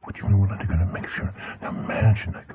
what you want to make sure. Now imagine